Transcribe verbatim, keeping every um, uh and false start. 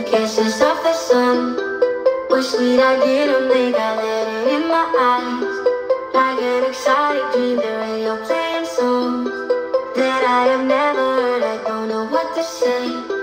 kisses of the sun were sweet, I didn't think I let it in my eyes. Like an exotic dream, the radio playing songs that I have never heard. I don't know what to say.